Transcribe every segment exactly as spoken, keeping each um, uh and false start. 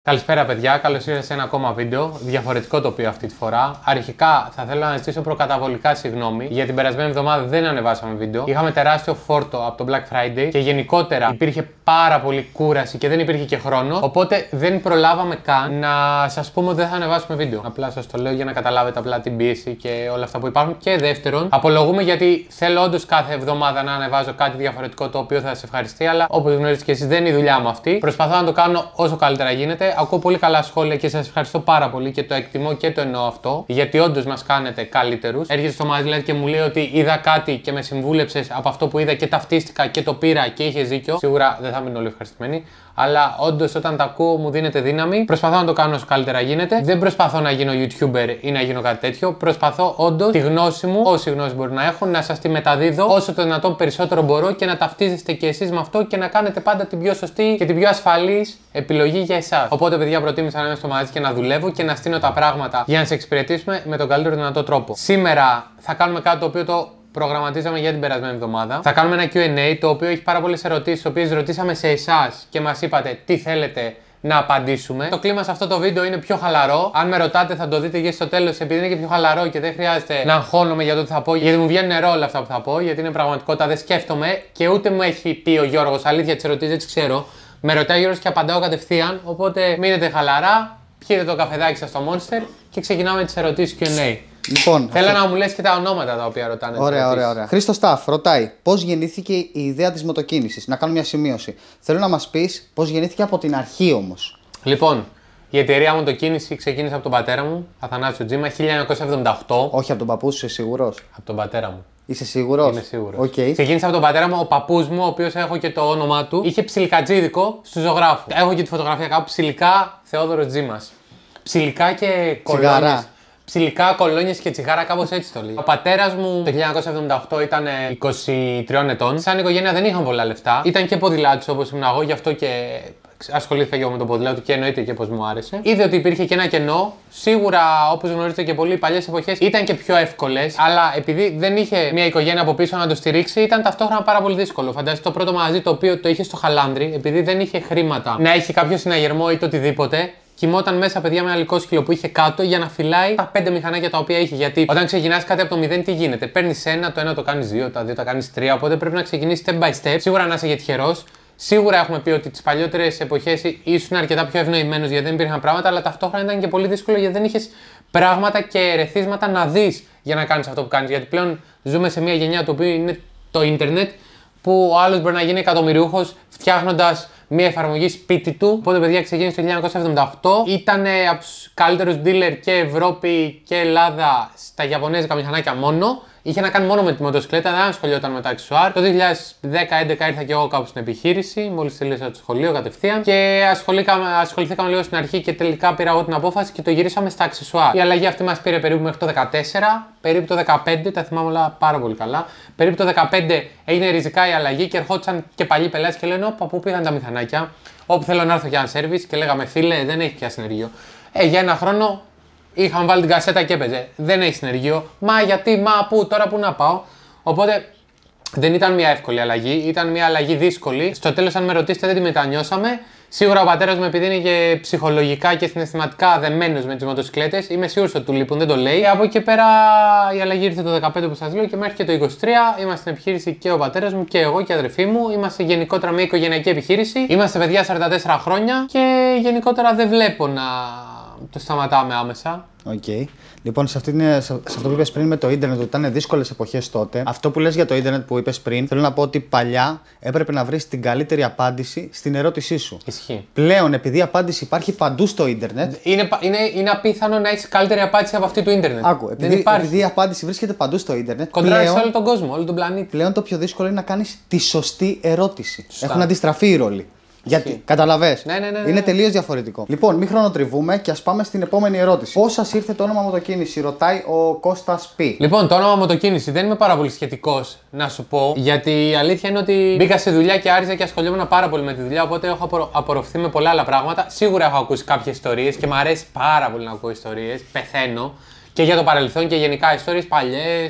Καλησπέρα, παιδιά. Καλώς ήρθατε σε ένα ακόμα βίντεο. Διαφορετικό τοπίο αυτή τη φορά. Αρχικά θα θέλω να ζητήσω προκαταβολικά συγγνώμη. Για την περασμένη εβδομάδα δεν ανεβάσαμε βίντεο. Είχαμε τεράστιο φόρτο από το Black Friday και γενικότερα υπήρχε πάρα πολύ κούραση και δεν υπήρχε και χρόνο. Οπότε δεν προλάβαμε καν να σας πούμε ότι δεν θα ανεβάσουμε βίντεο. Απλά σας το λέω για να καταλάβετε απλά την πίεση και όλα αυτά που υπάρχουν. Και δεύτερον, απολογούμε γιατί θέλω όντως κάθε εβδομάδα να ανεβάζω κάτι διαφορετικό το οποίο θα σας ευχαριστεί. Αλλά όπως γνωρίζετε και εσείς, δεν είναι η δουλειά μου αυτή. Προσπαθώ να το κάνω όσο καλύτερα γίνεται. Ακούω πολύ καλά σχόλια και σας ευχαριστώ πάρα πολύ και το εκτιμώ και το εννοώ αυτό. Γιατί όντως μας κάνετε καλύτερους. Έρχεται στο μαγαζί δηλαδή και μου λέει ότι είδα κάτι και με συμβούλεψες από αυτό που είδα και ταυτίστηκα και το πήρα και είχε δίκιο. Σίγουρα δεν θα μείνω όλοι ευχαριστημένοι. Αλλά όντως όταν τα ακούω μου δίνετε δύναμη. Προσπαθώ να το κάνω όσο καλύτερα γίνεται. Δεν προσπαθώ να γίνω YouTuber ή να γίνω κάτι τέτοιο. Προσπαθώ όντως τη γνώση μου, όση γνώση μπορεί να έχω, να σας τη μεταδίδω όσο το δυνατόν περισσότερο μπορώ και να ταυτίζεστε και εσείς με αυτό και να κάνετε πάντα την πιο σωστή και την πιο ασφαλής επιλογή για εσάς. Οπότε, παιδιά, προτίμησα να είμαι στο μαγαζί και να δουλεύω και να στείνω τα πράγματα για να σε εξυπηρετήσουμε με τον καλύτερο δυνατό τρόπο. Σήμερα θα κάνουμε κάτι το οποίο το προγραμματίζαμε για την περασμένη εβδομάδα. Θα κάνουμε ένα κιου εντ έι το οποίο έχει πάρα πολλές ερωτήσεις, τις οποίες ρωτήσαμε σε εσάς και μας είπατε τι θέλετε να απαντήσουμε. Το κλίμα σε αυτό το βίντεο είναι πιο χαλαρό. Αν με ρωτάτε, θα το δείτε και στο τέλος, επειδή είναι και πιο χαλαρό και δεν χρειάζεται να αγχώνομαι για το τι θα πω, γιατί μου βγαίνουν νερό όλα αυτά που θα πω, γιατί είναι πραγματικότητα, δεν σκέφτομαι και ούτε μου έχει πει ο Γιώργος. Αλήθεια, τις ερωτήσεις δεν τις ξέρω. Με ρωτάει ο Γιώργος και απαντάω κατευθείαν. Οπότε μείνετε χαλαρά, πιείτε το καφεδάκι σας στο Monster και ξεκινάμε τις ερωτήσεις κιου εντ έι. Λοιπόν, θέλω αυτό... να μου λες και τα ονόματα τα οποία ρωτάνε. Ωραία, ωραία, ωραία. Χρήστο Σταφ ρωτάει πώς γεννήθηκε η ιδέα της μοτοκίνησης. Να κάνω μια σημείωση. Θέλω να μας πεις πώς γεννήθηκε από την αρχή όμως. Λοιπόν, η εταιρεία μοτοκίνηση ξεκίνησε από τον πατέρα μου, Αθανάσιο Τζίμα, χίλια εννιακόσια εβδομήντα οκτώ. Όχι από τον παππού σου, είσαι σίγουρος? Από τον πατέρα μου. Είσαι σίγουρος? Είμαι σίγουρος. Okay. Ξεκίνησε από τον πατέρα μου, ο παππούς μου, ο οποίος έχω και το όνομά του, είχε ψιλικατζίδικο στου ζωγράφου. Έχω και τη φωτογραφία κάπου, ψιλικά Θεόδωρος Τζίμας. Ψιλικά και κολόνιες. Ψιλικά, κολόνιες και τσιγάρα, κάπως έτσι το λέει. Ο πατέρας μου το χίλια εννιακόσια εβδομήντα οκτώ ήταν είκοσι τριών ετών. Σαν οικογένεια δεν είχαν πολλά λεφτά. Ήταν και ποδηλάτης όπως ήμουν εγώ, γι' αυτό και ασχολήθηκα και εγώ με το ποδήλατο και εννοείται και πως μου άρεσε. Είδε ότι υπήρχε και ένα κενό. Σίγουρα, όπως γνωρίζετε και πολλοί, οι παλιές εποχές ήταν και πιο εύκολες. Αλλά επειδή δεν είχε μια οικογένεια από πίσω να το στηρίξει, ήταν ταυτόχρονα πάρα πολύ δύσκολο. Φαντάζεστε το πρώτο μαγαζί το οποίο το είχε στο Χαλάνδρι, επειδή δεν είχε χρήματα να έχει κάποιο συναγερμό ή το οτιδήποτε. Κοιμόταν μέσα, παιδιά, με ένα λικόσκυλο που είχε κάτω για να φυλάει τα πέντε μηχανάκια τα οποία είχε. Γιατί όταν ξεκινάς κάτι από το μηδέν, τι γίνεται? Παίρνεις ένα, το ένα το κάνεις δύο, τα δύο τα κάνεις τρία. Οπότε πρέπει να ξεκινήσεις step by step. Σίγουρα να είσαι και τυχερός. Σίγουρα έχουμε πει ότι τις παλιότερες εποχές ήσουν αρκετά πιο ευνοημένος γιατί δεν υπήρχαν πράγματα, αλλά ταυτόχρονα ήταν και πολύ δύσκολο γιατί δεν είχες πράγματα και ερεθίσματα να δεις για να κάνεις αυτό που κάνεις. Γιατί πλέον ζούμε σε μια γενιά το οποίο είναι το ίντερνετ, που ο άλλος μπορεί να γίνει εκατομμυριούχος φτιάχνοντας μια εφαρμογή σπίτι του. Οπότε, παιδιά, ξεκίνησε το χίλια εννιακόσια εβδομήντα οκτώ. Ήταν από τους καλύτερους dealer και Ευρώπη και Ελλάδα στα ιαπωνέζικα μηχανάκια μόνο. Είχε να κάνει μόνο με τη μοτοσυκλέτα, δεν ασχολιόταν με τα αξεσουάρ. Το δύο χιλιάδες δέκα έντεκα ήρθα και εγώ κάπου στην επιχείρηση, μόλις τελείωσα το σχολείο κατευθείαν. Και ασχοληθήκαμε λίγο στην αρχή και τελικά πήρα εγώ την απόφαση και το γυρίσαμε στα αξεσουάρ. Η αλλαγή αυτή μας πήρε περίπου μέχρι το δεκατέσσερα, περίπου το δεκαπέντε, τα θυμάμαι όλα πάρα πολύ καλά. Περίπου το δεκαπέντε έγινε ριζικά η αλλαγή και ερχόντουσαν και παλιοί πελάτες και λένε: όπα, πού πήγαν τα μηχανάκια? Όπου θέλω να έρθω για ένα σέρβις και λέγαμε: φίλε, δεν έχει πια συνεργείο. Ε, για ένα χρόνο. Είχαμε βάλει την κασέτα και έπαιζε. Δεν έχει συνεργείο. Μα γιατί, μα πού, τώρα πού να πάω? Οπότε δεν ήταν μια εύκολη αλλαγή, ήταν μια αλλαγή δύσκολη. Στο τέλος, αν με ρωτήσετε, δεν τη μετανιώσαμε. Σίγουρα ο πατέρας μου, επειδή είναι και ψυχολογικά και συναισθηματικά δεμένος με τις μοτοσυκλέτες, είμαι σίγουρος ότι του λείπουν, δεν το λέει. Από εκεί πέρα η αλλαγή ήρθε το δεκαπέντε που σας λέω και μέχρι και το είκοσι τρία είμαστε στην επιχείρηση και ο πατέρας μου και εγώ και η αδερφή μου. Είμαστε γενικότερα μια οικογενειακή επιχείρηση. Είμαστε παιδιά σαράντα τέσσερα χρόνια και γενικότερα δεν βλέπω να το σταματάμε άμεσα. Οκ. Okay. Λοιπόν, σε, αυτή, σε αυτό που είπες πριν με το ίντερνετ, ότι ήταν δύσκολες εποχές τότε, αυτό που λες για το ίντερνετ που είπες πριν, θέλω να πω ότι παλιά έπρεπε να βρεις την καλύτερη απάντηση στην ερώτησή σου. Ισχύει. Πλέον, επειδή η απάντηση υπάρχει παντού στο ίντερνετ. Είναι, είναι, είναι απίθανο να έχεις καλύτερη απάντηση από αυτή του ίντερνετ. Άκου, επειδή, επειδή η απάντηση βρίσκεται παντού στο ίντερνετ. Κοντράρεις σε όλο τον κόσμο, όλο τον πλανήτη. Πλέον το πιο δύσκολο είναι να κάνεις τη σωστή ερώτηση. Σωστά. Έχουν αντιστραφεί οι ρόλοι. Γιατί, καταλαβες. Ναι, ναι, ναι, ναι. Είναι τελείως διαφορετικό. Λοιπόν, μην χρονοτριβούμε και ας πάμε στην επόμενη ερώτηση. Πώς σας ήρθε το όνομα μοτοκίνηση, ρωτάει ο Κώστας Π. Λοιπόν, το όνομα μοτοκίνηση δεν είμαι πάρα πολύ σχετικός να σου πω. Γιατί η αλήθεια είναι ότι μπήκα σε δουλειά και άρχισα και ασχολιόμουν πάρα πολύ με τη δουλειά. Οπότε έχω απορροφ... απορροφηθεί με πολλά άλλα πράγματα. Σίγουρα έχω ακούσει κάποιες ιστορίες και μου αρέσει πάρα πολύ να ακούω ιστορίες. Πεθαίνω και για το παρελθόν και γενικά ιστορίες παλιές.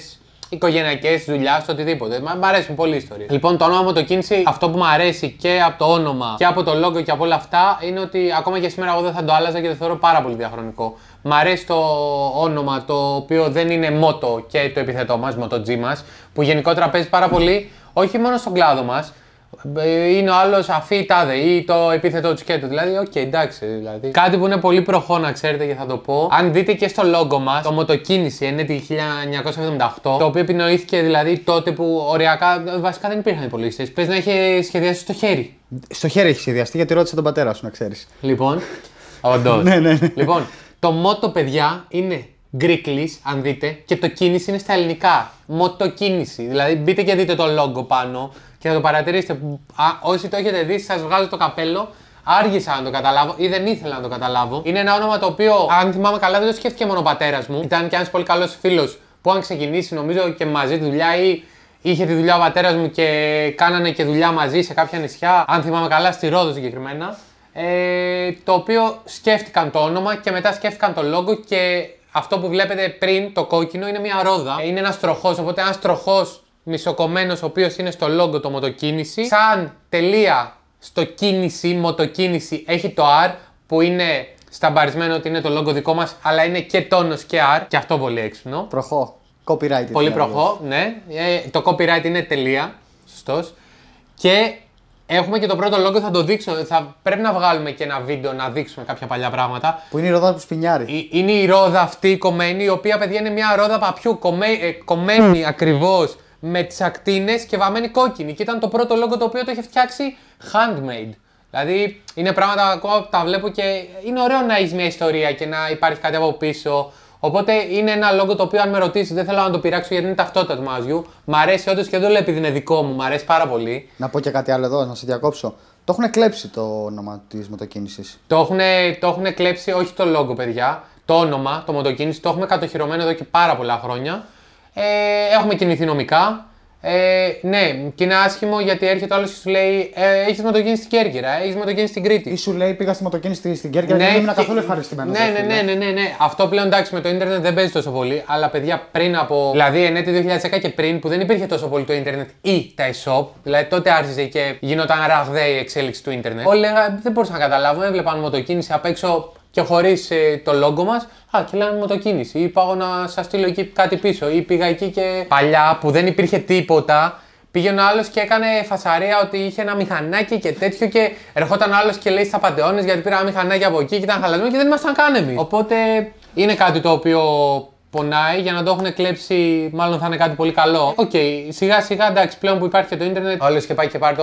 οικογενειακές, δουλειά, οτιδήποτε. Μ' αρέσουν πολύ οι ιστορίες. Λοιπόν, το όνομα μοτοκίνηση, αυτό που μου αρέσει και από το όνομα και από το logo και από όλα αυτά είναι ότι ακόμα και σήμερα εγώ δεν θα το άλλαζα και το θεωρώ πάρα πολύ διαχρονικό. Μ' αρέσει το όνομα το οποίο δεν είναι μότο και το επιθετό μας, MotoG μας, που γενικότερα παίζει πάρα πολύ όχι μόνο στον κλάδο μας. Είναι ο άλλος αφή τάδε ή το επίθετο του σκέτο. Δηλαδή, οκ, okay, εντάξει. Δηλαδή. Κάτι που είναι πολύ προχώ να ξέρετε και θα το πω. Αν δείτε και στο logo μας, το μοτοκίνηση είναι τη χίλια εννιακόσια εβδομήντα οκτώ. Το οποίο επινοήθηκε δηλαδή τότε που οριακά βασικά δεν υπήρχαν υπολογιστές. Πες να είχε σχεδιάσει στο χέρι. Στο χέρι έχει σχεδιαστεί γιατί ρώτησε τον πατέρα σου να ξέρεις. Λοιπόν. Όντως. ναι, ναι, ναι. Λοιπόν, το μότο, παιδιά, είναι γκρίκλις, αν δείτε, και το κίνηση είναι στα ελληνικά. Μοτοκίνηση. Δηλαδή, μπείτε και δείτε το logo πάνω. Και θα το παρατηρήσετε. Α, όσοι το έχετε δει, σας βγάζω το καπέλο. Άργησα να το καταλάβω ή δεν ήθελα να το καταλάβω. Είναι ένα όνομα το οποίο, αν θυμάμαι καλά, δεν το σκέφτηκε μόνο ο πατέρας μου. Ήταν και ένας πολύ καλός φίλος που, αν ξεκινήσει, νομίζω και μαζί τη δουλειά ή είχε τη δουλειά ο πατέρας μου και κάνανε και δουλειά μαζί σε κάποια νησιά. Αν θυμάμαι καλά, στη Ρόδο συγκεκριμένα. Ε, το οποίο σκέφτηκαν το όνομα και μετά σκέφτηκαν το logo και αυτό που βλέπετε πριν, το κόκκινο, είναι μια ρόδα. Είναι ένας τροχός, οπότε ένας τροχός μισοκομμένος, ο οποίος είναι στο logo το μοτοκίνηση. Σαν τελεία στο κίνηση, μοτοκίνηση, έχει το R που είναι σταμπαρισμένο ότι είναι το logo δικό μας, αλλά είναι και τόνος και R. Και αυτό πολύ έξυπνο. Προχώ. Copyright. Πολύ προχώ, ναι. Ε, το copyright είναι τελεία. Σωστός. Και έχουμε και το πρώτο logo, θα το δείξω. Θα πρέπει να βγάλουμε και ένα βίντεο να δείξουμε κάποια παλιά πράγματα. Που είναι η ρόδα που σπινιάρει. Είναι η ρόδα αυτή κομμένη, η οποία, παιδιά, είναι μια ρόδα παπιού κομμέ, ε, κομμένη ακριβώς με τις ακτίνες και βαμμένη κόκκινη. Και ήταν το πρώτο logo το οποίο το είχε φτιάξει handmade. Δηλαδή είναι πράγματα ακόμα που τα βλέπω και είναι ωραίο να έχει μια ιστορία και να υπάρχει κάτι από πίσω. Οπότε είναι ένα logo το οποίο, αν με ρωτήσει, δεν θέλω να το πειράξω γιατί είναι ταυτότητα του μαγαζιού. Μ' αρέσει όντως και δεν το λέω επειδή είναι δικό μου, μ' αρέσει πάρα πολύ. Να πω και κάτι άλλο εδώ, να σε διακόψω. Το έχουν κλέψει το όνομα της μοτοκίνησης. Το έχουν, το έχουν κλέψει, όχι το logo, παιδιά. Το όνομα, το μοτοκίνηση, το έχουμε κατοχυρωμένο εδώ και πάρα πολλά χρόνια. Ε, έχουμε κινηθεί νομικά. Ε, ναι, και είναι άσχημο γιατί έρχεται ο άλλος και σου λέει: ε, έχεις μοτοκίνηση στην Κέρκυρα, έχεις μοτοκίνηση στην Κρήτη. Ή σου λέει: πήγα στη μοτοκίνηση στην Κέρκυρα και ναι, δεν ήμουν καθόλου ευχαριστημένος. Ναι, ναι, ναι, ναι, ναι, ναι. Αυτό πλέον, εντάξει, με το ίντερνετ δεν παίζει τόσο πολύ. Αλλά, παιδιά, πριν από. Δηλαδή, εν έτη δύο χιλιάδες δέκα και πριν, που δεν υπήρχε τόσο πολύ το ίντερνετ ή τα e-shop, δηλαδή τότε άρχισε και γινόταν ραγδαία η εξέλιξη του ίντερνετ. Όλοι λέγανε: δεν μπορούσα να καταλάβω, έβλεπαν μοτοκίνηση απ' έξω και χωρίς ε, το logo μας. Α, και λέγανε μοτοκίνηση. Ή πάω να σας στείλω εκεί κάτι πίσω. Ή πήγα εκεί και. Παλιά που δεν υπήρχε τίποτα. Πήγαινε ο άλλος και έκανε φασαρία ότι είχε ένα μηχανάκι και τέτοιο και ερχόταν ο άλλος και λέει στα Παντεώνες γιατί πήρα ένα μηχανάκι από εκεί και ήταν χαλασμένο και δεν ήμασταν καν εμείς. Οπότε είναι κάτι το οποίο πονάει, για να το έχουν κλέψει μάλλον θα είναι κάτι πολύ καλό. Οκ, okay, σιγά σιγά, εντάξει, πλέον που υπάρχει και το ίντερνετ, ο άλλος και πάει και πάρει το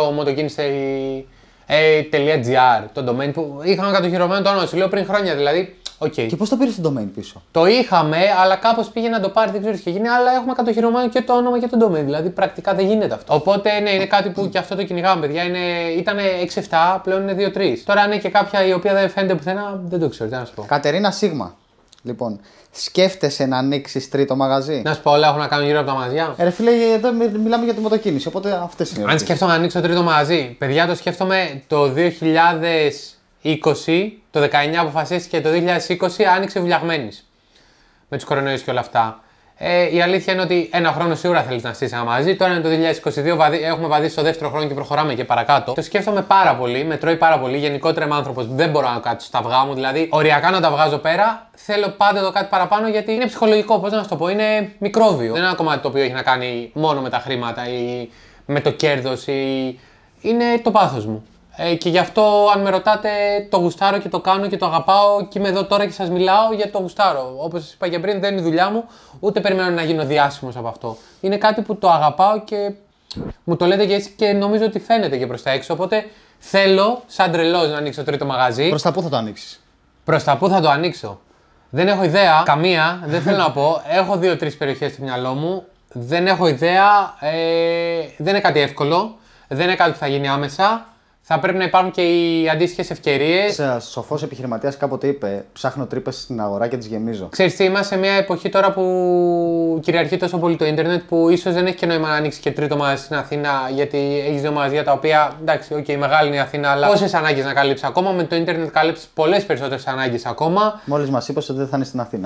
motokinisti.gr, το domain που είχαμε κατοχυρωμένο το όνομα, σου λέω πριν χρόνια δηλαδή. Okay. Και πώς το πήρες το domain πίσω? Το είχαμε, αλλά κάπως πήγε να το πάρει, δεν ξέρω τι είχε γίνει, αλλά έχουμε κατοχυρωμένο και το όνομα και το domain. Δηλαδή πρακτικά δεν γίνεται αυτό. Οπότε ναι, είναι κάτι που και αυτό το κυνηγάμε, παιδιά. Είναι, ήταν έξι επτά, πλέον είναι δύο τρία. Τώρα είναι και κάποια η οποία δεν φαίνεται πουθενά, δεν το ξέρω, τι να σου πω. Κατερίνα Σίγμα. Λοιπόν, σκέφτεσαι να ανοίξει τρίτο μαγαζί? Να σου πω, όλα έχουν να κάνουν γύρω από τα μαγαζιά. Ε, ρε φίλε, εδώ μιλάμε για τη μοτοκίνηση, οπότε αυτές είναι. Αν σκέφτομαι να ανοίξω τρίτο μαγαζί, παιδιά, το σκέφτομαι το δύο χιλιάδες είκοσι, το δεκαεννιά αποφασίστηκε, το δύο χιλιάδες είκοσι άνοιξε Βουλιαγμένης. Με τους κορονοϊούς και όλα αυτά. Ε, η αλήθεια είναι ότι ένα χρόνο σίγουρα θέλεις να στήσεις ένα μαγαζί. Τώρα είναι το δύο χιλιάδες είκοσι δύο, βαδί, έχουμε βαδίσει στο δεύτερο χρόνο και προχωράμε και παρακάτω. Το σκέφτομαι πάρα πολύ, με τρώει πάρα πολύ. Γενικότερα είμαι άνθρωπος που δεν μπορώ να κάτσω στα αυγά μου, δηλαδή οριακά να τα βγάζω πέρα. Θέλω πάντα το κάτι παραπάνω γιατί είναι ψυχολογικό. Πώς να σου το πω, είναι μικρόβιο. Δεν είναι ένα κομμάτι το οποίο έχει να κάνει μόνο με τα χρήματα ή με το κέρδος. Ή... είναι το πάθος μου. Ε, και γι' αυτό, αν με ρωτάτε, το γουστάρω και το κάνω και το αγαπάω και είμαι εδώ τώρα και σας μιλάω γιατί το γουστάρω. Όπως σας είπα και πριν, δεν είναι η δουλειά μου, ούτε περιμένω να γίνω διάσημος από αυτό. Είναι κάτι που το αγαπάω και μου το λέτε και έτσι και νομίζω ότι φαίνεται και προς τα έξω. Οπότε θέλω, σαν τρελός, να ανοίξω τρίτο μαγαζί. Προς τα πού θα το ανοίξεις? Προς τα πού θα το ανοίξω? Δεν έχω ιδέα, καμία, δεν θέλω να πω. Έχω δύο-τρεις περιοχές στο μυαλό μου. Δεν έχω ιδέα, ε, δεν είναι κάτι εύκολο, δεν είναι κάτι που θα γίνει άμεσα. Θα πρέπει να υπάρχουν και οι αντίστοιχες ευκαιρίες. Ένας σοφός επιχειρηματίας κάποτε είπε: ψάχνω τρύπες στην αγορά και τις γεμίζω. Ξέρεις τι, είμαστε σε μια εποχή τώρα που κυριαρχεί τόσο πολύ το ίντερνετ που ίσως δεν έχει και νόημα να ανοίξει και τρίτο μαγαζί στην Αθήνα, γιατί έχεις δύο μαγαζιά τα οποία, εντάξει, οκ, okay, μεγάλη είναι η Αθήνα, αλλά πόσες ανάγκες να καλύψεις ακόμα? Με το ίντερνετ καλύψεις πολλές περισσότερες ανάγκες ακόμα. Μόλις μας είπες ότι δεν θα είναι στην Αθήνα.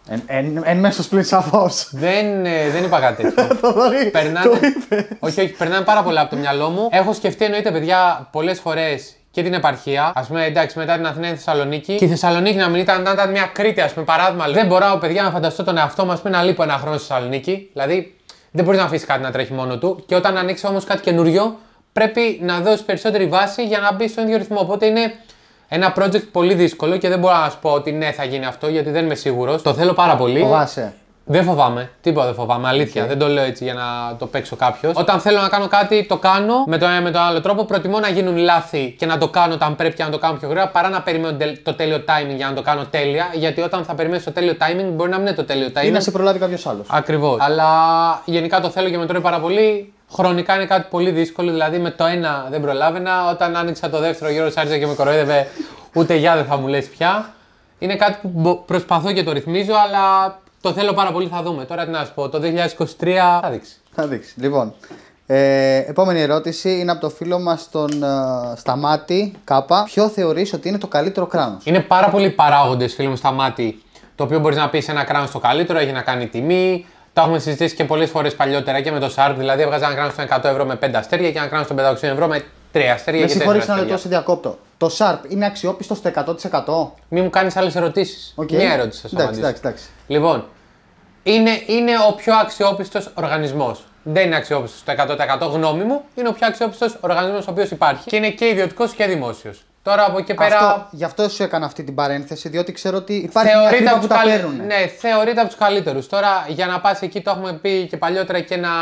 Εν, εν, εν μέσω σπλήν σαφώς. Δεν, ε, δεν είπα κάτι τέτοιο. περνάνε, το είπες. όχι, όχι, περνάνε πάρα πολλά από το μυαλό μου. Έχω σκεφτεί εννοείται, παιδιά, πολλές φορές και την επαρχία. Ας πούμε, εντάξει, μετά την Αθηνά η Θεσσαλονίκη. Και η Θεσσαλονίκη να μην ήταν, να ήταν μια Κρήτη, ας πούμε, παράδειγμα. Δεν μπορώ, παιδιά, να φανταστώ τον εαυτό μας να λείπω ένα χρόνο στη Θεσσαλονίκη. Δηλαδή, δεν μπορεί να αφήσει κάτι να τρέχει μόνο του. Και όταν ανοίξει όμως κάτι καινούριο, πρέπει να δώσει περισσότερη βάση για να μπει στον ίδιο ρυθμό. Οπότε είναι ένα project πολύ δύσκολο και δεν μπορώ να σου πω ότι ναι, θα γίνει αυτό γιατί δεν είμαι σίγουρος. Το θέλω πάρα πολύ. Φοβάσαι. Δεν φοβάμαι. Τίποτα δεν φοβάμαι. Αλήθεια. Okay. Δεν το λέω έτσι για να το παίξω κάποιο. Όταν θέλω να κάνω κάτι, το κάνω με τον ένα με τον άλλο τρόπο. Προτιμώ να γίνουν λάθη και να το κάνω όταν πρέπει και να το κάνω πιο γρήγορα παρά να περιμένω το τέλειο timing για να το κάνω τέλεια. Γιατί όταν θα περιμένει το τέλειο timing μπορεί να μην είναι το τέλειο timing. Ή να σε προλάβει κάποιο άλλο. Ακριβώς. Αλλά γενικά το θέλω και με τρώει πάρα πολύ. Χρονικά είναι κάτι πολύ δύσκολο. Δηλαδή με το ένα δεν προλάβαινα. Όταν άνοιξα το δεύτερο, ο Γιώργος άρχισε και με κοροϊδεύε. Ούτε γεια δεν θα μου λες πια. Είναι κάτι που προσπαθώ και το ρυθμίζω, αλλά το θέλω πάρα πολύ, θα δούμε. Τώρα τι να σου πω, το δύο χιλιάδες είκοσι τρία θα δείξει. Θα δείξει. Λοιπόν, ε, επόμενη ερώτηση είναι από το φίλο μας τον ε, Σταμάτη Κάπα. Ποιο θεωρείς ότι είναι το καλύτερο κράνος? Είναι πάρα πολλοί παράγοντες, φίλο μου Σταμάτη, το οποίο μπορείς να πεις ένα κράνος το καλύτερο, έχει να κάνει τιμή. Το έχουμε συζητήσει και πολλές φορές παλιότερα και με το Sharp. Δηλαδή, έβγαζα ένα κράνος των εκατό ευρώ με πέντε αστέρια και ένα κράνος των πεντακόσια ευρώ με τρία αστέρια. Με συγχωρείς να λεπτό σε διακόπτω. Το Sharp είναι αξιόπιστο στο εκατό τοις εκατό. Μην μου κάνεις άλλες ερωτήσεις. Okay. Μία ερώτηση θα σου εντάξει, απαντήσω. εντάξει, εντάξει. Λοιπόν, είναι, είναι ο πιο αξιόπιστος οργανισμός. Δεν είναι αξιόπιστος στο εκατό τοις εκατό γνώμη μου. Είναι ο πιο αξιόπιστος οργανισμός ο οποίος υπάρχει και είναι και ιδιωτικός και δημόσιος. Τώρα από εκεί πέρα. Αυτό, γι' αυτό σου έκανα αυτή την παρένθεση, διότι ξέρω ότι υπάρχει μια χρήμα που τα καλύ... παίρνουν. Ναι, θεωρείται από τους καλύτερους. Τώρα για να πας εκεί, το έχουμε πει και παλιότερα, και να,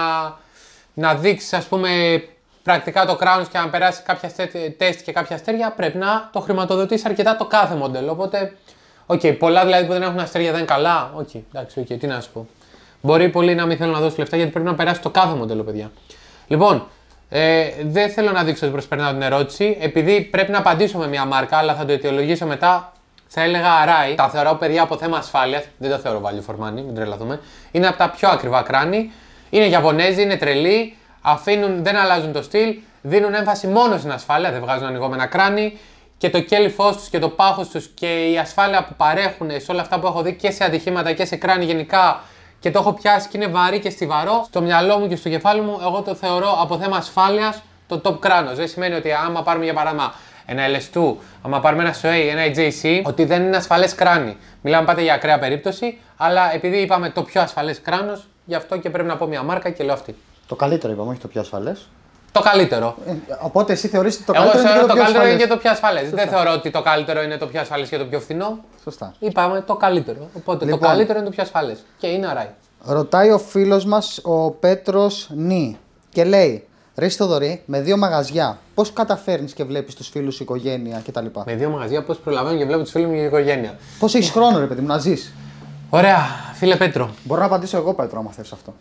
να δείξεις, ας πούμε, πρακτικά το κράνος και να περάσει κάποια τεστ και κάποια αστέρια, πρέπει να το χρηματοδοτήσει αρκετά το κάθε μοντέλο. Οπότε, οκ, okay, πολλά δηλαδή που δεν έχουν αστέρια δεν είναι καλά. Οκ, okay, εντάξει, okay, τι να σου πω. Μπορεί πολλοί να μην θέλουν να δώσουν λεφτά γιατί πρέπει να περάσει το κάθε μοντέλο, παιδιά. Λοιπόν, ε, δεν θέλω να δείξω ότι προσπερνάω την ερώτηση, επειδή πρέπει να απαντήσω με μια μάρκα, αλλά θα το αιτιολογήσω μετά. Θα έλεγα Arai. Τα θεωρώ, παιδιά, από θέμα ασφάλειας. Δεν το θεωρώ value for money, μην τρελαθούμε. Είναι από τα πιο ακριβά κράνη. Είναι Ιαπωνέζοι, είναι τρελοί. Αφήνουν, δεν αλλάζουν το στυλ. Δίνουν έμφαση μόνο στην ασφάλεια. Δεν βγάζουν ανοιγόμενα κράνη. Και το κέλυφός τους και το πάχος τους και η ασφάλεια που παρέχουν σε όλα αυτά που έχω δει και σε ατυχήματα και σε κράνη γενικά. Και το έχω πιάσει και είναι βαρύ και στιβαρό. Στο μυαλό μου και στο κεφάλι μου, εγώ το θεωρώ από θέμα ασφάλειας το top κράνος. Δεν σημαίνει ότι άμα πάρουμε για παράδειγμα ένα ελ ες δύο, άμα πάρουμε ένα Shuei, ένα τζέι σι, ότι δεν είναι ασφαλές κράνη. Μιλάμε πάτε για ακραία περίπτωση, αλλά επειδή είπαμε το πιο ασφαλές κράνος, γι' αυτό και πρέπει να πω μια μάρκα και λέω αυτή. Το καλύτερο είπαμε, όχι το πιο ασφαλές. Το καλύτερο. Ε, οπότε εσύ θεωρείς ότι το Εγώ καλύτερο, θεωρώ είναι, το, το καλύτερο είναι ασφαλές. και το πιο ασφαλές. Δεν θεωρώ ότι το καλύτερο είναι το πιο ασφαλές και το πιο φθηνό. Σωστά. Είπαμε το καλύτερο. Οπότε Λοιπόν, το καλύτερο είναι το πιο ασφαλές. Και είναι Arai. Ρωτάει ο φίλος μας ο Πέτρος Νι και λέει: Ρε Θοδωρή, με δύο μαγαζιά, πώς καταφέρνεις και βλέπεις τους φίλους, οικογένεια κτλ. Με δύο μαγαζιά, πώς προλαβαίνω και βλέπω τους φίλους μου και η οικογένεια. Πώς έχεις χρόνο, ρε παιδί μου, να ζεις? Ωραία, φίλε Πέτρο. Μπορώ να απαντήσω εγώ, Πέτρο, άμα θες αυτό.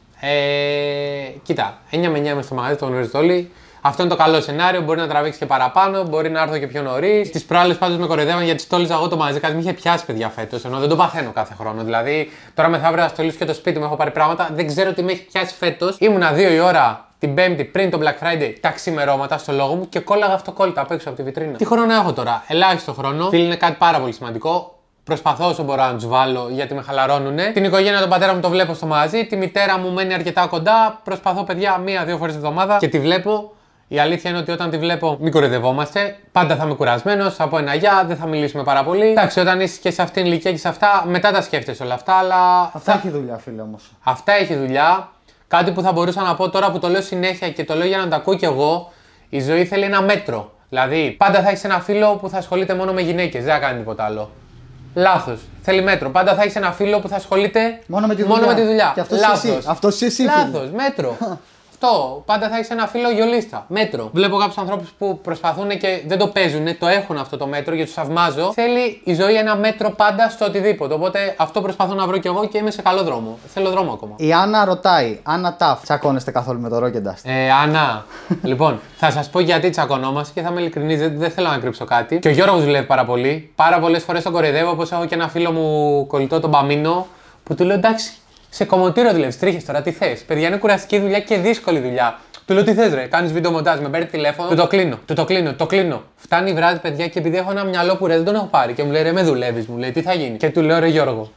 Ε, κοίτα, εννιά με εννιά είμαι στο μαγαζί, το γνωρίζετε όλοι. Αυτό είναι το καλό σενάριο. Μπορεί να τραβήξει και παραπάνω, μπορεί να έρθω και πιο νωρί. Τις προάλλες πάντως με κοροϊδεύαν γιατί στόλιζα εγώ το μαγαζί. Κάτι με είχε πιάσει, παιδιά, φέτος. Ενώ δεν το παθαίνω κάθε χρόνο. Δηλαδή, τώρα μεθαύριο θα στολίσω και το σπίτι μου, έχω πάρει πράγματα. Δεν ξέρω τι με έχει πιάσει φέτος. Ήμουνα δύο η ώρα την Πέμπτη πριν το Black Friday τα ξημερώματα στο λόγο μου και κόλλαγα αυτοκόλλητα απ' έξω από τη βιτρίνα. Τι χρόνο έχω τώρα? Ελάχιστο χρόνο. Φίλοι, είναι κάτι πάρα πολύ σημαντικό. Προσπαθώ όσο μπορώ να του βάλω γιατί με χαλαρώνουνε. Την οικογένεια, τον πατέρα μου το βλέπω στο μαγαζί. Τη μητέρα μου μένει αρκετά κοντά. Προσπαθώ, παιδιά, μία-δύο φορές την εβδομάδα και τη βλέπω. Η αλήθεια είναι ότι όταν τη βλέπω, μην κοροϊδευόμαστε. Πάντα θα είμαι κουρασμένος, θα πω ένα γεια, δεν θα μιλήσουμε πάρα πολύ. Εντάξει, όταν είσαι και σε αυτήν την ηλικία και σε αυτά, μετά τα σκέφτεσαι όλα αυτά, αλλά. Αυτά έχει δουλειά, φίλε όμως. Αυτά έχει δουλειά. Κάτι που θα μπορούσα να πω τώρα που το λέω συνέχεια και το λέω για να το ακούω κι εγώ, η ζωή θέλει ένα μέτρο. Δηλαδή, πάντα θα έχει ένα φίλο που θα ασχολείται μόνο με γυναίκες, δεν θα κάνει τίποτα άλλο. Λάθος. Θέλει μέτρο. Πάντα θα έχει ένα φίλο που θα ασχολείται μόνο με τη δουλειά. Μόνο με τη δουλειά. Και αυτός Λάθος. εσύ. Αυτός εσύ, Λάθος. Μέτρο. Αυτό. Πάντα θα έχει ένα φίλο γιολίστα. Μέτρο. Βλέπω κάποιους ανθρώπους που προσπαθούν και δεν το παίζουν, το έχουν αυτό το μέτρο και τους θαυμάζω. Θέλει η ζωή ένα μέτρο πάντα στο οτιδήποτε. Οπότε αυτό προσπαθώ να βρω κι εγώ και είμαι σε καλό δρόμο. Θέλω δρόμο ακόμα. Η Άννα ρωτάει, Άννα Ταφ, τσακώνεστε καθόλου με το Rocket Dust? Ε, Άννα, λοιπόν, θα σας πω γιατί τσακωνόμαστε και θα είμαι ειλικρινής, δεν, δεν θέλω να κρύψω κάτι. Και ο Γιώργος δουλεύει πάρα πολύ. Πάρα πολλές φορές τον κοροϊδεύω, όπως έχω και ένα φίλο μου κολλητό, τον Παμίνο, που του λέω εντάξει. Σε κομμωτήριο δουλεύει, τρίχες τώρα, τι θες? Παιδιά, είναι κουραστική δουλειά και δύσκολη δουλειά. Του λέω τι θες, ρε, κάνεις βίντεο μοντάζ, με παίρνει τηλέφωνο, του το κλείνω, του το κλείνω, το κλείνω. Φτάνει βράδυ, παιδιά, και επειδή έχω ένα μυαλό που ρε, δεν τον έχω πάρει και μου λέει ρε, με δουλεύεις, μου λέει τι θα γίνει. Και του λέω ρε Γιώργο,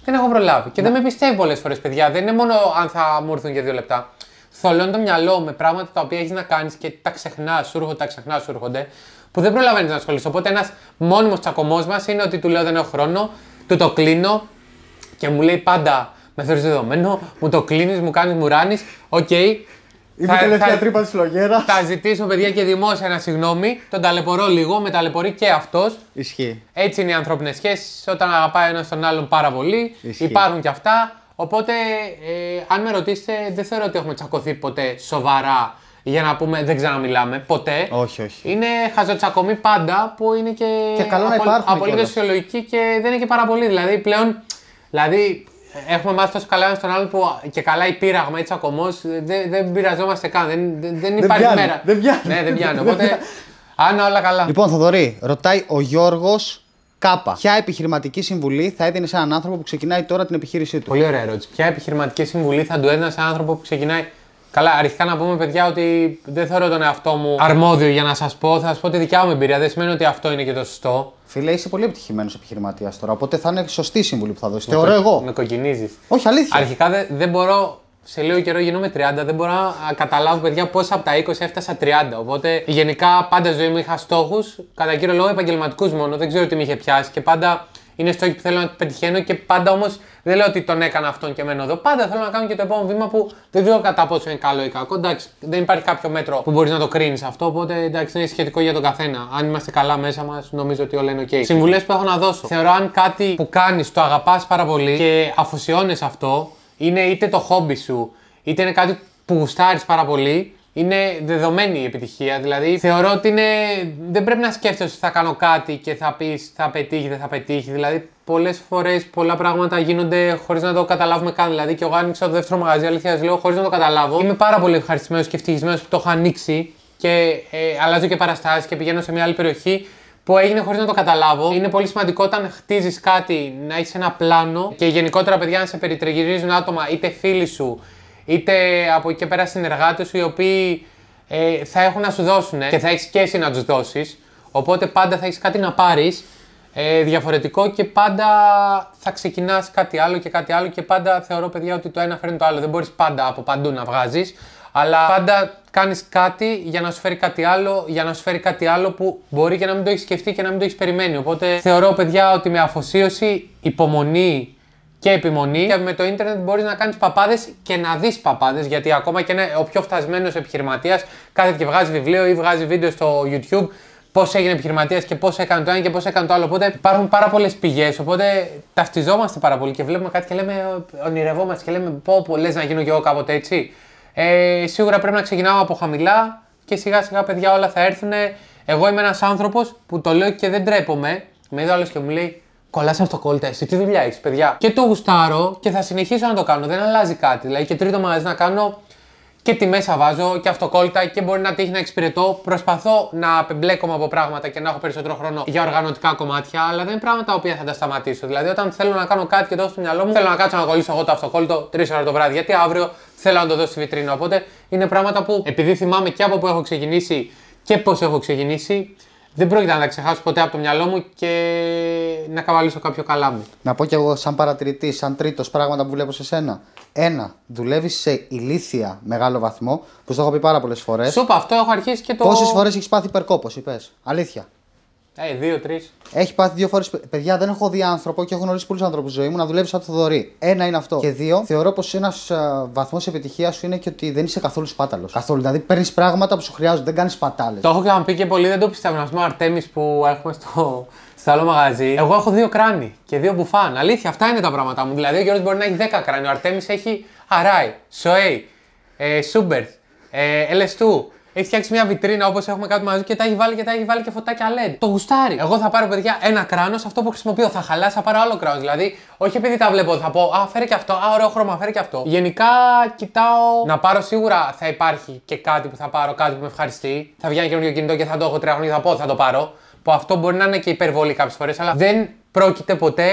Δεν έχω προλάβει. Και να. δεν με πιστεύει πολλές φορές, παιδιά. Δεν είναι μόνο αν θα μου έρθουν για δύο λεπτά. Θολώνει το μυαλό με πράγματα τα οποία έχει να κάνει και τα ξεχνά, σου έρχονται, τα ξεχνά, σου έρχονται, που δεν προλαβαίνει να ασχολείσαι. Οπότε ένα μόνιμος τσακωμός μας είναι ότι του λέω δεν έχω χρόνο, του το κλείνω και μου λέει πάντα με θεωρείς δεδομένο, μου το κλείνεις, μου κάνεις, μου ράνεις. Οκ. Okay. Είμαι η τελευταία τρύπα της φλογέρας. Θα ζητήσω, παιδιά, και δημόσια ένα συγγνώμη. Τον ταλαιπωρώ λίγο, με ταλαιπωρεί και αυτός. Ισχύει. Έτσι είναι οι ανθρώπινες σχέσεις. Όταν αγαπάει ένας τον άλλον πάρα πολύ, Ισχύει. υπάρχουν και αυτά. Οπότε, ε, αν με ρωτήσετε, δεν θεωρώ ότι έχουμε τσακωθεί ποτέ σοβαρά για να πούμε δεν ξαναμιλάμε. Ποτέ. Όχι, όχι. Είναι χαζοτσακωμοί πάντα που είναι και, και καλό να υπάρχουν. Απολύτως φυσιολογικοί και δεν είναι και πάρα πολύ. Δηλαδή πλέον. Δηλαδή, έχουμε μάθει τόσο καλά ένα στον άλλον που και καλά η πείραγμα, έτσι ακομός, δεν, δεν πειραζόμαστε καν. Δεν, δεν, δεν υπάρχει πιάνει, μέρα. Δεν πιάνει. Ναι, δεν πιάνει. Οπότε, αν όλα καλά. Λοιπόν, Θοδωρή, ρωτάει ο Γιώργος Κάπα. Ποια επιχειρηματική συμβουλή θα έδινε σε έναν άνθρωπο που ξεκινάει τώρα την επιχείρησή του? Πολύ ωραία ερώτηση. Ποια επιχειρηματική συμβουλή θα του έδινα σε έναν άνθρωπο που ξεκινάει. Καλά, αρχικά να πούμε, παιδιά, ότι δεν θεωρώ τον εαυτό μου αρμόδιο για να σας πω. Θα σας πω τη δικιά μου εμπειρία. Δεν σημαίνει ότι αυτό είναι και το σωστό. Φίλε, είσαι πολύ επιτυχημένος επιχειρηματίας τώρα. Οπότε θα είναι σωστή η συμβουλή που θα δώσει. Θεωρώ εγώ. Με κοκκινίζεις. Όχι, αλήθεια. Αρχικά δεν, δεν μπορώ. Σε λίγο καιρό γίνομαι τριάντα, δεν μπορώ να καταλάβω, παιδιά, πώς από τα είκοσι έφτασα τριάντα. Οπότε γενικά πάντα στη ζωή μου είχα στόχους, κατά κύριο λόγο επαγγελματικούς μόνο. Δεν ξέρω τι με είχε πιάσει και πάντα είναι στόχοι που θέλω να πετυχαίνω και πάντα όμως δεν λέω ότι τον έκανα αυτόν και μένω εδώ. Πάντα θέλω να κάνω και το επόμενο βήμα που δεν ξέρω κατά πόσο είναι καλό ή κακό. Εντάξει, δεν υπάρχει κάποιο μέτρο που μπορεί να το κρίνει αυτό. Οπότε εντάξει, είναι σχετικό για τον καθένα. Αν είμαστε καλά μέσα μας, νομίζω ότι όλα είναι OK. Συμβουλές που έχω να δώσω. Θεωρώ αν κάτι που κάνεις το αγαπάς πάρα πολύ και αφοσιώνεις αυτό, είναι είτε το χόμπι σου, είτε είναι κάτι που γουστάρεις πάρα πολύ, είναι δεδομένη η επιτυχία. Δηλαδή, θεωρώ ότι είναι... δεν πρέπει να σκέφτεσαι ότι θα κάνω κάτι και θα πεις θα πετύχει, δεν θα πετύχει. Δηλαδή, πολλές φορές πολλά πράγματα γίνονται χωρίς να το καταλάβουμε καν. Δηλαδή, και εγώ άνοιξα το δεύτερο μαγαζί, αλήθεια σας λέω, χωρίς να το καταλάβω. Είμαι πάρα πολύ ευχαριστημένος και ευτυχισμένος που το έχω ανοίξει και ε, αλλάζω και παραστάσεις και πηγαίνω σε μια άλλη περιοχή. Που έγινε χωρίς να το καταλάβω. Είναι πολύ σημαντικό όταν χτίζεις κάτι να έχεις ένα πλάνο και γενικότερα, παιδιά, να σε περιτριγυρίζουν άτομα, είτε φίλοι σου, είτε από εκεί και πέρα συνεργάτες σου, οι οποίοι ε, θα έχουν να σου δώσουν και θα έχεις και εσύ να τους δώσεις. Οπότε πάντα θα έχεις κάτι να πάρεις ε, διαφορετικό και πάντα θα ξεκινάς κάτι άλλο και κάτι άλλο. Και πάντα θεωρώ, παιδιά, ότι το ένα φέρνει το άλλο. Δεν μπορείς πάντα από παντού να βγάζεις. Αλλά πάντα κάνεις κάτι για να σου φέρει κάτι άλλο, για να σου φέρει κάτι άλλο που μπορεί και να μην το έχεις σκεφτεί και να μην το έχεις περιμένει. Οπότε θεωρώ, παιδιά, ότι με αφοσίωση, υπομονή και επιμονή και με το ίντερνετ μπορείς να κάνεις παπάδες και να δεις παπάδες. Γιατί ακόμα και ο πιο φτασμένος επιχειρηματίας κάθεται και βγάζει βιβλίο ή βγάζει βίντεο στο YouTube πώς έγινε επιχειρηματίας και πώς έκανε το ένα και πώς έκανε το άλλο. Οπότε υπάρχουν πάρα πολλές πηγές. Οπότε ταυτιζόμαστε πάρα πολύ και βλέπουμε κάτι και λέμε, ονειρευόμαστε και λέμε, πω, πω, λες να γίνω κι εγώ κάποτε έτσι. Ε, σίγουρα πρέπει να ξεκινάμε από χαμηλά και σιγά σιγά, παιδιά, όλα θα έρθουν. Εγώ είμαι ένας άνθρωπος που το λέω και δεν τρέπομαι. Με είδε άλλος και μου λέει, κολλάς αυτοκόλλητα, εσύ τι δουλειά έχεις, παιδιά? Και το γουστάρω και θα συνεχίσω να το κάνω, δεν αλλάζει κάτι. Δηλαδή και τρίτο μαγαζί να κάνω και τι μέσα βάζω και αυτοκόλλητα και μπορεί να τύχει να εξυπηρετώ. Προσπαθώ να απεμπλέκομαι από πράγματα και να έχω περισσότερο χρόνο για οργανωτικά κομμάτια, αλλά δεν είναι πράγματα τα οποία θα τα σταματήσω. Δηλαδή, όταν θέλω να κάνω κάτι και το έχω στο μυαλό μου, θέλω να κάτσω να κολλήσω εγώ το αυτοκόλλητο τρεις ώρες το βράδυ, γιατί αύριο θέλω να το δώσω στη βιτρίνα. Οπότε είναι πράγματα που, επειδή θυμάμαι και από που έχω ξεκινήσει και πώς έχω ξεκινήσει, δεν πρόκειται να τα ξεχάσω ποτέ από το μυαλό μου και να καβαλήσω κάποιο καλάμι. Να πω κι εγώ, σαν παρατηρητής, σαν τρίτος, πράγματα που βλέπω σε σένα. Ένα, δουλεύεις σε ηλίθια μεγάλο βαθμό, που το έχω πει πάρα πολλές φορές. Σούπα, αυτό έχω αρχίσει και το. Πόσες φορές έχεις πάθει υπερκόπωση, πες? Αλήθεια. Ε, δύο-τρεις. Έχει πάθει δύο φορές. Παιδιά, δεν έχω δει άνθρωπο και έχω γνωρίσει πολλούς ανθρώπους στη ζωή μου να δουλεύει σαν το Θοδωρή. Ένα είναι αυτό. Και δύο, θεωρώ πως ένας βαθμός επιτυχίας σου είναι και ότι δεν είσαι καθόλου σπάταλος. Καθόλου. Δηλαδή παίρνεις πράγματα που σου χρειάζονται, δεν κάνεις πατάλες. Το έχω ξαναπεί και πολύ, δεν το πιστεύω. Α πούμε, ο Αρτέμις που έχουμε στο, στο άλλο μαγαζί. Εγώ έχω δύο κράνη και δύο μπουφάν. Αλήθεια, αυτά είναι τα πράγματά μου. Δηλαδή, ο Γιώργος μπορεί να έχει δέκα κράνη. Ο Αρτέμις έχει Αράι, Σοέι, ε, Σούμπερθ, ε, ελ ες του. Έχει φτιάξει μια βιτρίνα όπως έχουμε κάτι μαζί και τα έχει βάλει και τα έχει βάλει και φωτάκια ελ ι ντι. Το γουστάρει. Εγώ θα πάρω, παιδιά, ένα κράνος, αυτό που χρησιμοποιώ. Θα χαλάσει, θα πάρω άλλο κράνος. Δηλαδή, όχι επειδή τα βλέπω, θα πω, α, φέρε και αυτό, α, ωραίο χρώμα, φέρε και αυτό. Γενικά, κοιτάω να πάρω, σίγουρα θα υπάρχει και κάτι που θα πάρω, κάτι που με ευχαριστεί. Θα βγαίνει καινούργιο κινητό και θα το έχω τρία χρόνια και θα πω, θα το πάρω. Που αυτό μπορεί να είναι και υπερβολή κάποιες φορές, αλλά δεν πρόκειται ποτέ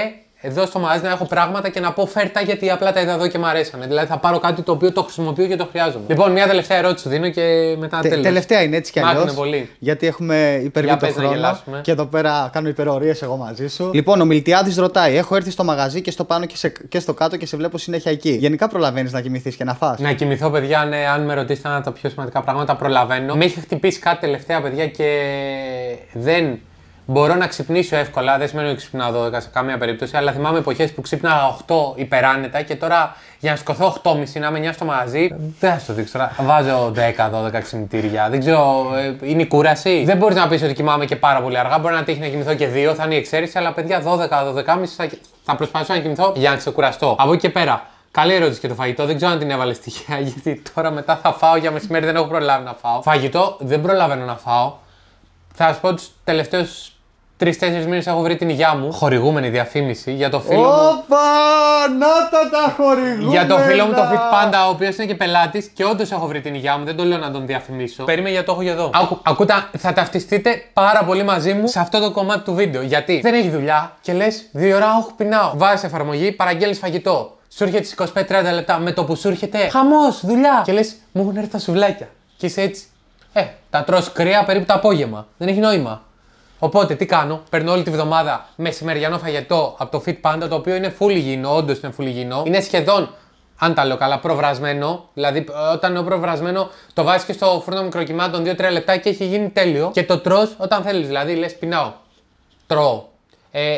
εδώ στο μαγαζί να έχω πράγματα και να πω φέρτα γιατί απλά τα είδα εδώ και μου αρέσανε. Δηλαδή θα πάρω κάτι το οποίο το χρησιμοποιώ και το χρειάζομαι. Λοιπόν, μια τελευταία ερώτηση σου δίνω και μετά Τε, τέλος. Τελευταία είναι έτσι κι αλλιώς. Πολύ. Γιατί έχουμε υπερβεί το χρόνο. Και εδώ πέρα κάνω υπερορίες εγώ μαζί σου. Λοιπόν, ο Μιλτιάδης ρωτάει: έχω έρθει στο μαγαζί και στο πάνω και, σε, και στο κάτω και σε βλέπω συνέχεια εκεί. Γενικά προλαβαίνεις να κοιμηθείς και να φας? Να κοιμηθώ, παιδιά, ναι, αν με ρωτήσετε ένα από τα πιο σημαντικά πράγματα, προλαβαίνω. Με έχει χτυπήσει κάτι τελευταία, παιδιά, και δεν μπορώ να ξυπνήσω εύκολα. Δεν σημαίνει ότι ξυπνάω δώδεκα σε καμία περίπτωση, αλλά θυμάμαι εποχές που ξύπναγα οκτώ υπεράνετα και τώρα για να σηκωθώ οκτώ και μισή να με εννιά στο μαγαζί. Δεν θα σου το δείξω τώρα. Βάζω δέκα δώδεκα ξυπνητήρια. Δεν ξέρω, είναι η κούραση. Δεν μπορεί να πει ότι κοιμάμαι και πάρα πολύ αργά. Μπορεί να τύχει να κοιμηθώ και δύο, θα είναι η εξαίρεση, αλλά παιδιά δώδεκα δώδεκα και μισή θα, θα προσπαθήσω να κοιμηθώ για να ξεκουραστώ. Από εκεί και πέρα. Καλή ερώτηση και το φαγητό. Δεν ξέρω αν την έβαλε τυχαία, γιατί τώρα μετά θα φάω για μεσημέρι, δεν έχω προλάβει να φάω. Φαγητό δεν προλαβαίνω να φάω. Θα σα πω του τελευταίου τρεις τέσσερις μήνες έχω βρει την υγειά μου. Χορηγούμενη διαφήμιση για το φίλο Οπα, μου. να τα τα χορηγούμενα. Για το φίλο μου το Fit Panda, ο οποίος είναι και πελάτης και όντως έχω βρει την υγειά μου. Δεν το λέω να τον διαφημίσω. Περίμενε γιατί το έχω και εδώ. Ακού, ακούτε, θα ταυτιστείτε πάρα πολύ μαζί μου σε αυτό το κομμάτι του βίντεο. Γιατί δεν έχει δουλειά και λες δύο ώρα, όχι πεινάω. Βάζεις εφαρμογή, παραγγέλνεις φαγητό. Σου έρχεται στις είκοσι πέντε τριάντα λεπτά. Με το που σου έρχεται χαμός, δουλειά. Και λες μου έχουν έρθει τα σουβλάκια. Και είσαι έτσι. Ε, τα τρως κρύα περίπου το απόγευμα. Δεν έχει νόημα. Οπότε τι κάνω, παίρνω όλη τη βδομάδα μεσημεριανό φαγητό από το Fit Panda, το οποίο είναι full υγιεινό, όντως είναι full υγιεινό. Είναι σχεδόν, αν τα λέω καλά, προβρασμένο. Δηλαδή, όταν είναι προβρασμένο, το βάζεις και στο φούρνο μικροκυμάτων δύο τρία λεπτά και έχει γίνει τέλειο. Και το τρως όταν θέλεις. Δηλαδή, λες πεινάω. Τρώω. Ε,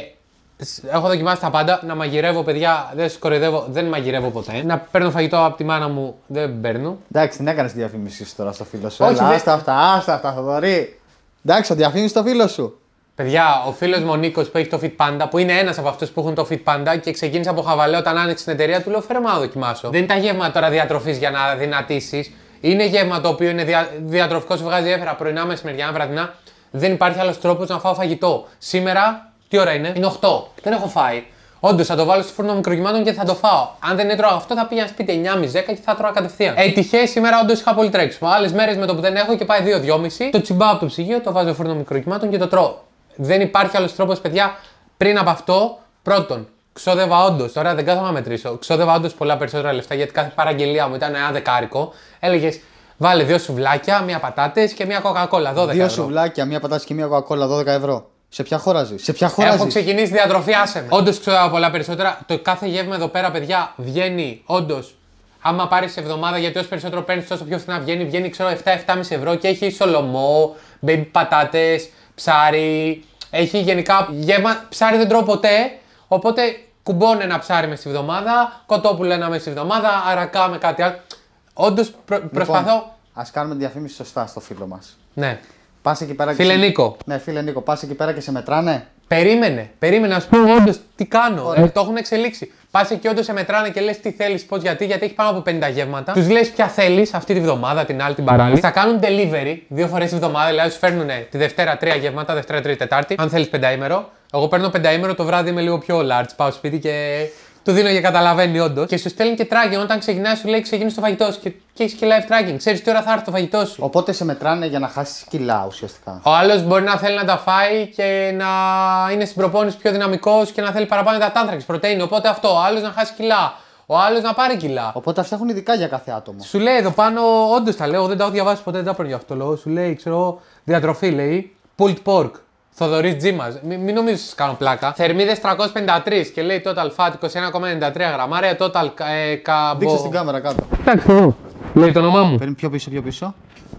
έχω δοκιμάσει τα πάντα. Να μαγειρεύω, παιδιά, δεν σας κοροϊδεύω, δεν μαγειρεύω ποτέ. Να παίρνω φαγητό από τη μάνα μου, δεν παίρνω. Εντάξει, την έκανες τη διαφήμιση τώρα στο φίλο σου. Όχι, Έλα, δεν... άστα αυτά, άστα αυτά, Θοδωρή. Εντάξει, το διαφήμιση στο φίλο σου. Παιδιά, ο φίλος μου ο Νίκος που έχει το Fit Panda, που είναι ένας από αυτούς που έχουν το Fit Panda και ξεκίνησε από χαβαλέ όταν άνοιξε την εταιρεία, του λέω φέρε μου να δοκιμάσω. Δεν είναι τα γεύματα τώρα διατροφής για να δυνατήσεις. Είναι γεύμα το οποίο είναι δια... διατροφικό, σου βγάζει έφερα πρωινά, μεσημεριά, βραδινά. Δεν υπάρχει άλλος τρόπος να φάω φαγητό. Σήμερα, τι ώρα είναι? Είναι οκτώ. Δεν έχω φάει. Όντως θα το βάλω στο φούρνο μικροκυμάτων και θα το φάω. Αν δεν έτρωγα αυτό, θα πήγαινα σπίτι εννιά και μισή και θα τρώγα κατευθείαν. Έτυχε σήμερα, όντως είχα πολύ τρέξιμο. Άλλες μέρες με το που δεν έχω και πάει δύο δυόμισι. Το τσιμπάω από το ψυγείο, το βάζω στο φούρνο μικροκυμάτων και το τρώω. Δεν υπάρχει άλλος τρόπος, παιδιά, πριν από αυτό. Πρώτον, ξόδευα όντως, τώρα δεν κάθομαι να μετρήσω. Ξόδευα όντως πολλά περισσότερα λεφτά γιατί κάθε παραγγελία μου ήταν ένα δεκάρικο. Έλεγες βάλε δύο σουβλάκια, μία πατάτες και μία κοκακόλα. δώδεκα δύο ευρώ. σουβλάκια, μία πατάτες και μία κοκακόλα, δώδεκα ευρώ. Σε ποια χώρα ζεις? Σε ποια χώρα Έχω ζεις? ξεκινήσει διατροφή, άσε με. Όντως ξόδευα πολλά περισσότερα. Το κάθε γεύμα εδώ πέρα, παιδιά, βγαίνει όντως. Άμα πάρεις εβδομάδα, γιατί όσο περισσότερο παίρνεις, τόσο πιο φθηνά βγαίνει. Βγαίνει, ξέρω, επτά με επτά κόμμα πέντε ευρώ και έχει σολομό, baby πατάτες, ψάρι. Έχει γενικά γεύμα. Ψάρι δεν τρώω ποτέ. Οπότε κουμπώνω ένα ψάρι μες στη βδομάδα, κοτόπουλο ένα μες στη βδομάδα, αρακά με κάτι άλλο. Όντως προ, λοιπόν, προσπαθώ. Ας κάνουμε τη διαφήμιση σωστά στο φίλο μας. Ναι. Πας εκεί πέρα και Φίλε σε... Νίκο. Ναι, φίλε Νίκο, πας εκεί πέρα και σε μετράνε. Περίμενε, περίμενε να σου πω όντως τι κάνω. Ε, το έχουν εξελίξει. Πας εκεί όντως σε μετράνε και λες τι θέλεις, πώς, γιατί, γιατί έχει πάνω από πενήντα γεύματα. Τους λες ποια θέλεις αυτή τη βδομάδα, την άλλη την παράλληλη. Θα κάνουν delivery δύο φορές τη βδομάδα, δηλαδή σου φέρνουν τη Δευτέρα τρία γεύματα, Δευτέρα, Τρίτη, Τετάρτη. Αν θέλεις πενταήμερο. Εγώ παίρνω πενταήμερο, το βράδυ είμαι λίγο πιο large. Πάω σπίτι και του δίνω και καταλαβαίνει όντως. Και σου στέλνει και tracking. Όταν ξεκινάει, σου λέει ξεκινήσει το φαγητό σου και, και έχει και live tracking. Ξέρεις τι ώρα θα έρθει το φαγητό σου. Οπότε σε μετράνε για να χάσεις κιλά ουσιαστικά. Ο άλλος μπορεί να θέλει να τα φάει και να είναι στην προπόνηση πιο δυναμικός και να θέλει παραπάνω υδατάνθρακες, πρωτεΐνη. Οπότε αυτό. Ο άλλος να χάσει κιλά. Ο άλλος να πάρει κιλά. Οπότε αυτά έχουν ειδικά για κάθε άτομο. Σου λέει εδώ πάνω, όντως τα λέω, δεν τα έχω διαβάσει ποτέ, δεν τα παίρνω για αυτό το λόγο. Σου λέει, ξέρω, διατροφή λέει, pulled pork. Θοδωρής Τζίμας. Μην μη νομίζεις ότι σας κάνω πλάκα. Θερμίδες τριακόσια πενήντα τρία και λέει total fat είκοσι ένα κόμμα ενενήντα τρία γραμμάρια. Total ε, καμπο... Δείξε στην κάμερα κάτω. Εντάξει, λέει το όνομά μου. Παίρνει πιο πίσω, πιο πίσω.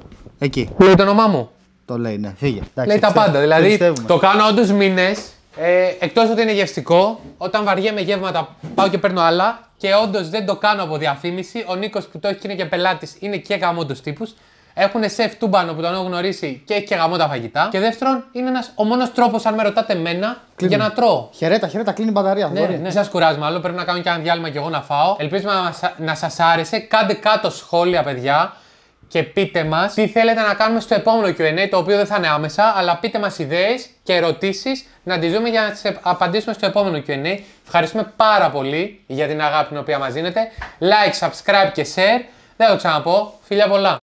Εκεί. Λέει το όνομά μου. Το λέει, ναι, φύγε. Εντάξει, Λέει τα πιστεύω. πάντα. Δηλαδή Πιστεύουμε. το κάνω όντως μήνες. Ε, εκτός ότι είναι γευστικό, όταν βαριέμαι γεύματα πάω και παίρνω άλλα. Και όντως δεν το κάνω από διαφήμιση. Ο Νίκος που το έχει και είναι και πελάτης είναι και γαμόντος τύπους. Έχουν σεφ τούμπανο που τον έχω γνωρίσει και έχει και γαμώτα φαγητά. Και δεύτερον, είναι ένας, ο μόνος τρόπος, αν με ρωτάτε εμένα, Κλείνει. για να τρώω. Χαιρέτα, χαιρέτα, κλείνει η μπαταρία. Ναι, ναι. Δεν σας κουράζουμε άλλο. Πρέπει να κάνω και ένα διάλειμμα και εγώ να φάω. Ελπίζουμε να, μας, να σας άρεσε. Κάντε κάτω σχόλια, παιδιά. Και πείτε μας τι θέλετε να κάνουμε στο επόμενο κιου εν έι, το οποίο δεν θα είναι άμεσα. Αλλά πείτε μας ιδέες και ερωτήσεις να τις δούμε για να τις απαντήσουμε στο επόμενο κιου εν έι. Ευχαριστούμε πάρα πολύ για την αγάπη την οποία μας δίνετε. Like, subscribe και share. Δεν θα το ξαναπώ. Φιλιά πολλά.